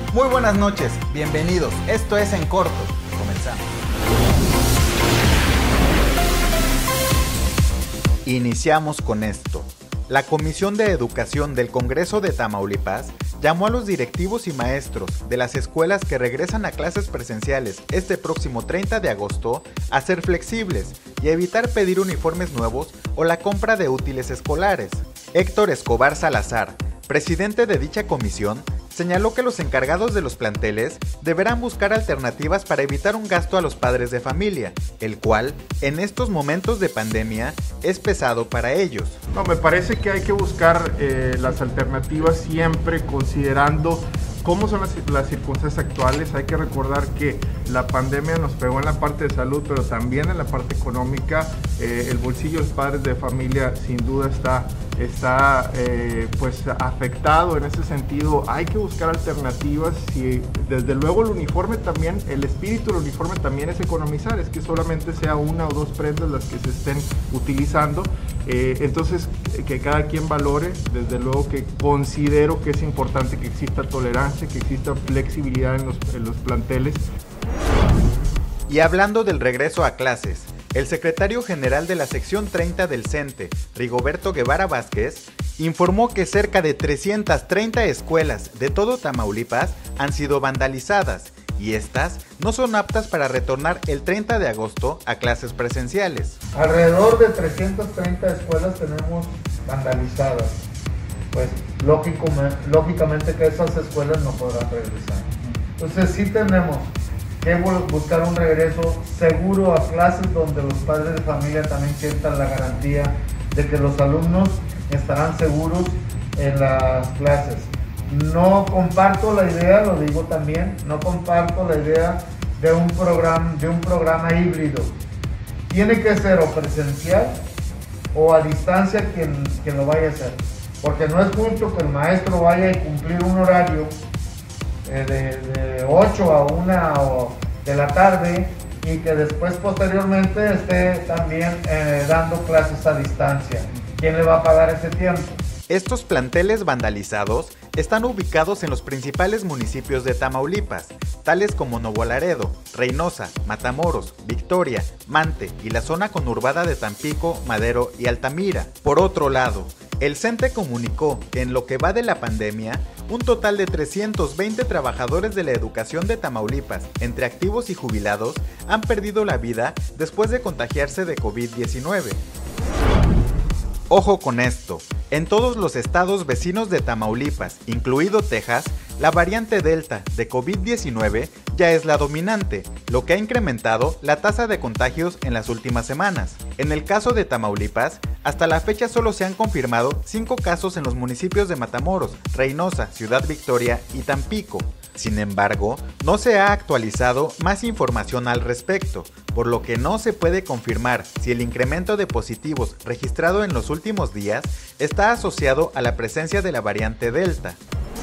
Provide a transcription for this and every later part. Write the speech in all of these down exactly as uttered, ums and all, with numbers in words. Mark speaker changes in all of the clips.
Speaker 1: Muy buenas noches, bienvenidos. Esto es En Corto. Comenzamos. Iniciamos con esto. La Comisión de Educación del Congreso de Tamaulipas llamó a los directivos y maestros de las escuelas que regresan a clases presenciales este próximo treinta de agosto a ser flexibles y a evitar pedir uniformes nuevos o la compra de útiles escolares. Héctor Escobar Salazar, presidente de dicha comisión, señaló que los encargados de los planteles deberán buscar alternativas para evitar un gasto a los padres de familia, el cual, en estos momentos de pandemia, es pesado para ellos.
Speaker 2: No, me parece que hay que buscar eh, las alternativas siempre considerando cómo son las, las circunstancias actuales. Hay que recordar que la pandemia nos pegó en la parte de salud, pero también en la parte económica. Eh, el bolsillo de los padres de familia sin duda está, está eh, pues afectado en ese sentido. Hay que buscar alternativas y desde luego el uniforme también, el espíritu del uniforme también es economizar, es que solamente sea una o dos prendas las que se estén utilizando. Eh, entonces que cada quien valore, desde luego que considero que es importante que exista tolerancia, que exista flexibilidad en los, en los planteles.
Speaker 1: Y hablando del regreso a clases, el secretario general de la sección treinta del CENTE, Rigoberto Guevara Vázquez, informó que cerca de trescientas treinta escuelas de todo Tamaulipas han sido vandalizadas y estas no son aptas para retornar el treinta de agosto a clases presenciales.
Speaker 3: Alrededor de trescientas treinta escuelas tenemos vandalizadas. Pues lógico, lógicamente que esas escuelas no podrán regresar. Entonces sí tenemos que buscar un regreso seguro a clases donde los padres de familia también sientan la garantía de que los alumnos estarán seguros en las clases. No comparto la idea, lo digo también, no comparto la idea de un programa, de un programa híbrido. Tiene que ser o presencial o a distancia quien, quien lo vaya a hacer. Porque no es justo que el maestro vaya a cumplir un horario eh, de, de ocho a una de la tarde y que después posteriormente esté también eh, dando clases a distancia. ¿Quién le va a pagar ese tiempo?
Speaker 1: Estos planteles vandalizados están ubicados en los principales municipios de Tamaulipas, tales como Nuevo Laredo, Reynosa, Matamoros, Victoria, Mante y la zona conurbada de Tampico, Madero y Altamira. Por otro lado, el CENTE comunicó que en lo que va de la pandemia, un total de trescientos veinte trabajadores de la educación de Tamaulipas, entre activos y jubilados, han perdido la vida después de contagiarse de COVID diecinueve. Ojo con esto, en todos los estados vecinos de Tamaulipas, incluido Texas, la variante Delta de COVID diecinueve ya es la dominante, lo que ha incrementado la tasa de contagios en las últimas semanas. En el caso de Tamaulipas, hasta la fecha solo se han confirmado cinco casos en los municipios de Matamoros, Reynosa, Ciudad Victoria y Tampico. Sin embargo, no se ha actualizado más información al respecto, por lo que no se puede confirmar si el incremento de positivos registrado en los últimos días está asociado a la presencia de la variante Delta.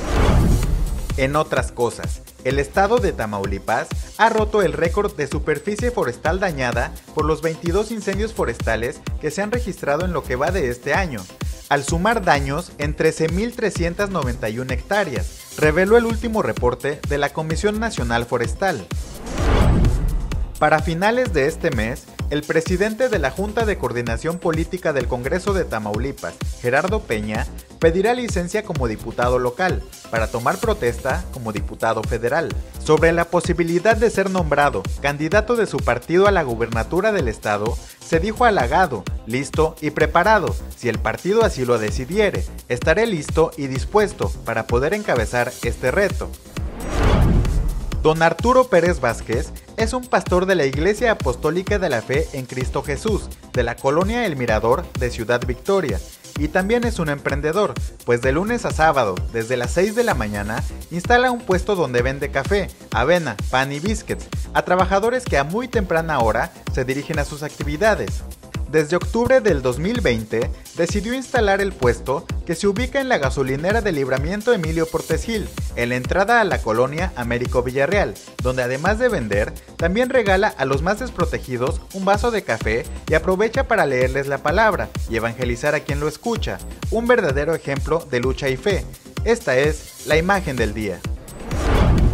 Speaker 1: En otras cosas, el estado de Tamaulipas ha roto el récord de superficie forestal dañada por los veintidós incendios forestales que se han registrado en lo que va de este año, al sumar daños en trece mil trescientas noventa y una hectáreas, reveló el último reporte de la Comisión Nacional Forestal. Para finales de este mes, el presidente de la Junta de Coordinación Política del Congreso de Tamaulipas, Gerardo Peña, pedirá licencia como diputado local para tomar protesta como diputado federal sobre la posibilidad de ser nombrado candidato de su partido a la gubernatura del estado. Se dijo halagado, listo y preparado. Si el partido así lo decidiere, estaré listo y dispuesto para poder encabezar este reto. Don Arturo Pérez Vázquez es un pastor de la Iglesia Apostólica de la Fe en Cristo Jesús, de la colonia El Mirador de Ciudad Victoria, y también es un emprendedor, pues de lunes a sábado, desde las seis de la mañana, instala un puesto donde vende café, avena, pan y biscuits a trabajadores que a muy temprana hora se dirigen a sus actividades. Desde octubre del dos mil veinte, decidió instalar el puesto que se ubica en la gasolinera de Libramiento Emilio Portes Gil, en la entrada a la colonia Américo Villarreal, donde además de vender, también regala a los más desprotegidos un vaso de café y aprovecha para leerles la palabra y evangelizar a quien lo escucha, un verdadero ejemplo de lucha y fe. Esta es la imagen del día.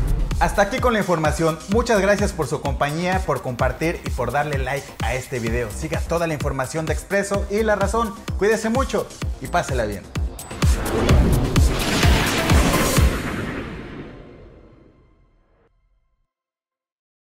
Speaker 1: Hasta aquí con la información. Muchas gracias por su compañía, por compartir y por darle like a este video. Siga toda la información de Expreso y La Razón. Cuídese mucho y pásela bien.